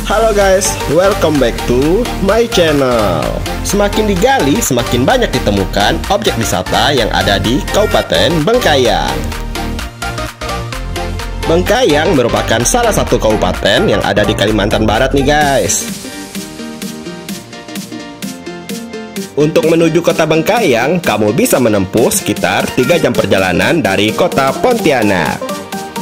Halo guys, welcome back to my channel. Semakin digali, semakin banyak ditemukan objek wisata yang ada di Kabupaten Bengkayang. Bengkayang merupakan salah satu kabupaten yang ada di Kalimantan Barat nih guys. Untuk menuju kota Bengkayang, kamu bisa menempuh sekitar 3 jam perjalanan dari kota Pontianak.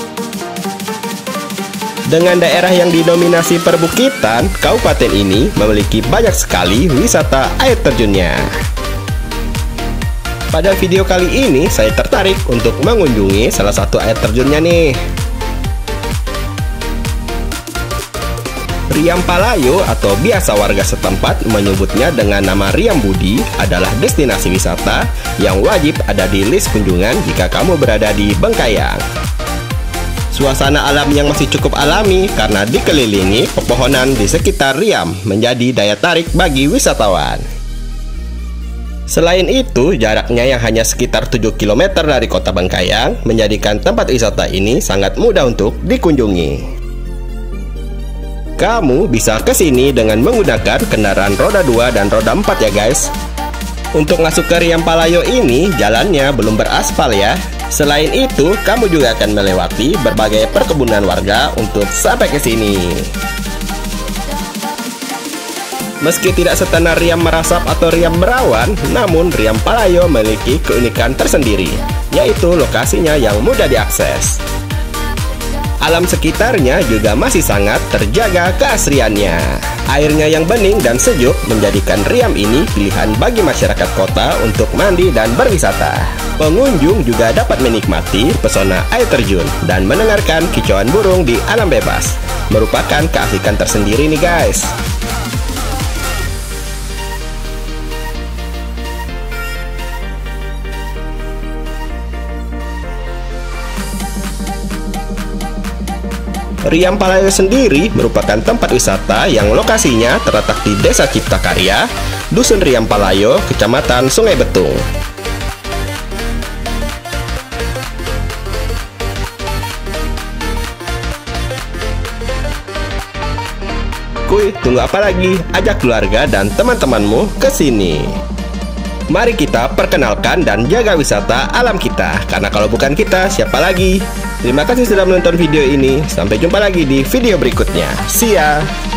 Dengan daerah yang didominasi perbukitan, kabupaten ini memiliki banyak sekali wisata air terjunnya. Pada video kali ini, saya tertarik untuk mengunjungi salah satu air terjunnya nih. Riam Palayo atau biasa warga setempat menyebutnya dengan nama Riam Budi adalah destinasi wisata yang wajib ada di list kunjungan jika kamu berada di Bengkayang. Suasana alam yang masih cukup alami karena dikelilingi pepohonan di sekitar Riam menjadi daya tarik bagi wisatawan. Selain itu, jaraknya yang hanya sekitar 7 km dari kota Bengkayang menjadikan tempat wisata ini sangat mudah untuk dikunjungi. Kamu bisa ke sini dengan menggunakan kendaraan roda 2 dan roda 4 ya guys. Untuk masuk ke Riam Palayo ini, jalannya belum beraspal ya. Selain itu, kamu juga akan melewati berbagai perkebunan warga untuk sampai ke sini. Meski tidak setenar Riam Merasap atau Riam Merawan, namun Riam Palayo memiliki keunikan tersendiri, yaitu lokasinya yang mudah diakses. Alam sekitarnya juga masih sangat terjaga keasriannya. Airnya yang bening dan sejuk menjadikan Riam ini pilihan bagi masyarakat kota untuk mandi dan berwisata. Pengunjung juga dapat menikmati pesona air terjun dan mendengarkan kicauan burung di alam bebas. Merupakan keasikan tersendiri nih guys. Riam Palayo sendiri merupakan tempat wisata yang lokasinya terletak di Desa Cipta Karya, Dusun Riam Palayo, Kecamatan Sungai Betung. Kuy, tunggu apa lagi? Ajak keluarga dan teman-temanmu ke sini. Mari kita perkenalkan dan jaga wisata alam kita, karena kalau bukan kita, siapa lagi? Terima kasih sudah menonton video ini. Sampai jumpa lagi di video berikutnya. See ya!